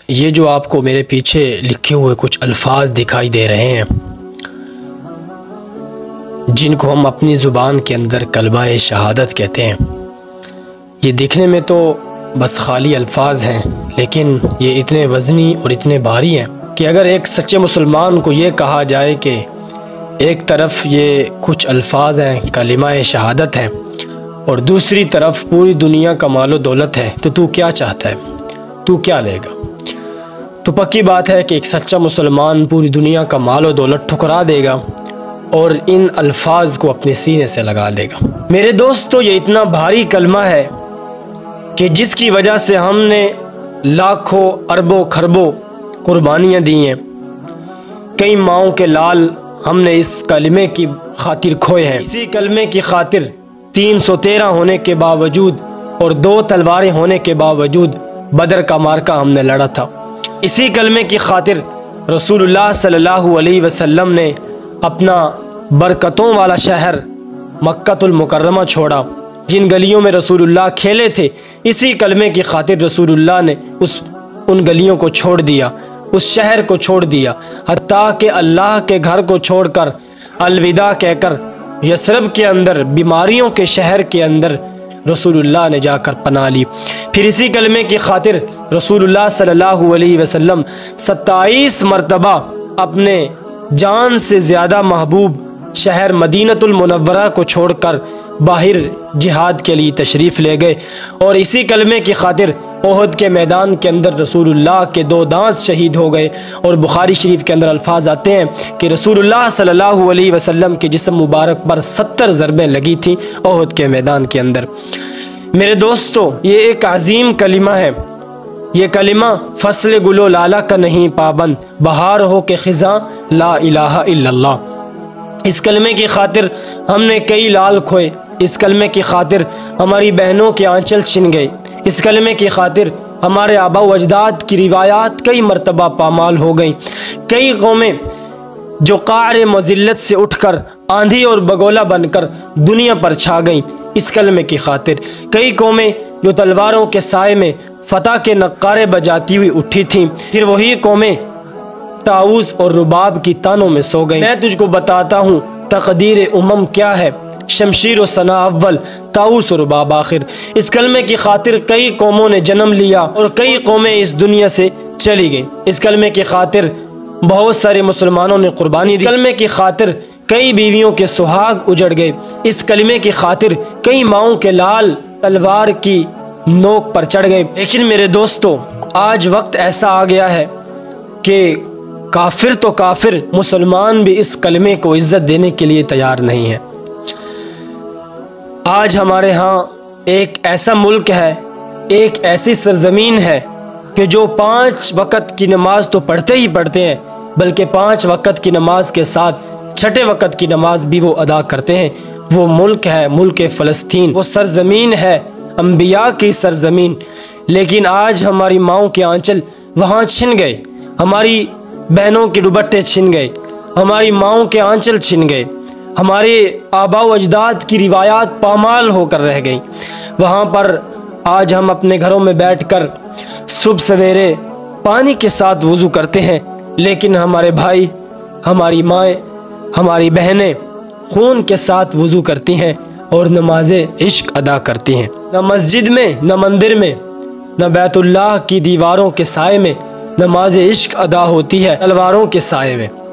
یہ جو آپ کو میرے پیچھے لکھے ہوئے کچھ الفاظ دکھائی دے رہے ہیں، جن کو ہم اپنی زبان کے اندر کلمہ شہادت کہتے ہیں، یہ دیکھنے میں تو بس خالی الفاظ ہیں، لیکن یہ اتنے وزنی اور اتنے بھاری ہیں کہ اگر ایک سچے مسلمان کو یہ کہا جائے کہ ایک طرف یہ کچھ الفاظ ہیں، کلمہ شہادت ہیں، اور دوسری طرف پوری دنیا کا مال و دولت ہے، تو کیا چاہتا ہے؟ تو کیا لے گا؟ تو پکی بات ہے کہ ایک سچا مسلمان پوری دنیا کا مال و دولت ٹھکرا دے گا اور ان الفاظ کو اپنے سینے سے لگا لے گا۔ میرے دوستو، یہ اتنا بھاری کلمہ ہے کہ جس کی وجہ سے ہم نے لاکھوں اربوں خربوں قربانیاں دی ہیں، کئی ماؤں کے لال ہم نے اس کلمے کی خاطر کھوئے ہیں۔ اسی کلمے کی خاطر 313 ہونے کے باوجود اور 2 تلواریں ہونے کے باوجود بدر کا معرکہ ہم نے لڑا تھا۔ اسی کلمے کی خاطر رسول اللہ صلی اللہ علیہ وسلم نے اپنا برکتوں والا شہر مکہ المکرمہ چھوڑا، جن گلیوں میں رسول اللہ کھیلے تھے، اسی کلمے کی خاطر رسول اللہ نے ان گلیوں کو چھوڑ دیا، اس شہر کو چھوڑ دیا، حتیٰ کہ اللہ کے گھر کو چھوڑ کر الوداع کہہ کر یثرب کے اندر، بیماریوں کے شہر کے اندر رسول اللہ نے جا کر پناہ لی۔ پھر اسی کلمے کی خاطر رسول اللہ صلی اللہ علیہ وسلم 27 مرتبہ اپنے جان سے زیادہ محبوب شہر مدینہ المنورہ کو چھوڑ کر باہر جہاد کے لیے تشریف لے گئے، اور اسی کلمے کی خاطر احد کے میدان کے اندر رسول اللہ کے 2 دانت شہید ہو گئے، اور بخاری شریف کے اندر الفاظ آتے ہیں کہ رسول اللہ صلی اللہ علیہ وسلم کے جسم مبارک پر 70 ضربیں لگی تھیں احد کے میدان کے اندر۔ میرے دوستو، یہ ایک عظیم کلمہ ہے۔ یہ کلمہ فصل گل و لالہ کا نہیں پابند، بہار ہو کے خزاں لا الہ الا اللہ۔ اس کلمے کی خاطر ہم نے کئی لال کھوئے، اس کلمے کی خاطر ہماری بہنوں کے آنچل چھن گئے، اس کلمے کی خاطر ہمارے آبا و اجداد کی روایات کئی مرتبہ پامال ہو گئیں۔ کئی قومیں جو قعر مذلت سے اٹھ کر آندھی اور بگولا بن کر دنیا پر چھا گئیں، اس کلمے کی خاطر۔ کئی قومیں جو تلواروں کے سائے میں فتح کے نقارے بجاتی ہوئی اٹھی تھیں، پھر وہی قومیں طاؤس اور رباب کی تانوں میں سو گئیں۔ میں تجھ کو بتاتا ہوں تقدیر امم کیا ہے، شمشیر و ثنا اول، طاؤس و رباب آخر۔ اس کلمے کی خاطر کئی قوموں نے جنم لیا اور کئی قومیں اس دنیا سے چلی گئیں۔ اس کلمے کی خاطر بہت سارے مسلمانوں نے قربانی دی۔ اس کلمے کی خاطر کئی بیویوں کے سہاگ اجڑ گئے۔ اس کلمے کی خاطر کئی ماؤں کے لال تلوار کی نوک پر چڑھ گئے۔ لیکن میرے دوستو، آج وقت ایسا آ گیا ہے کہ کافر تو کافر، مسلمان بھی اس کلمے کو عزت دینے کے لیے تیار نہیں ہے۔ آج ہمارے ہاں ایک ایسا ملک ہے، ایک ایسی سرزمین ہے کہ جو 5 وقت کی نماز تو پڑھتے ہی پڑھتے ہیں، بلکہ 5 وقت کی نماز کے ساتھ 6 وقت کی نماز بھی وہ ادا کرتے ہیں۔ وہ ملک ہے ملک فلسطین، وہ سرزمین ہے انبیاء کی سرزمین۔ لیکن آج ہماری ماؤں کے آنچل وہاں چھن گئے، ہماری بہنوں کے دوپٹے چھن گئے، ہماری ماؤں کے آنچل چھن گئے، ہمارے آبا و اجداد کی روایات پامال ہو کر رہ گئیں۔ وہاں پر آج ہم اپنے گھروں میں بیٹھ کر صبح سویرے پانی کے ساتھ وضو کرتے ہیں، لیکن ہمارے بھائی، ہماری مائیں، ہماری بہنیں خون کے ساتھ وضو کرتی ہیں اور نماز عشق ادا کرتی ہیں۔ نہ مسجد میں، نہ مندر میں، نہ بیت اللہ کی دیواروں کے سائے میں نماز عشق ادا ہوتی ہے، تلواروں کے سائے میں۔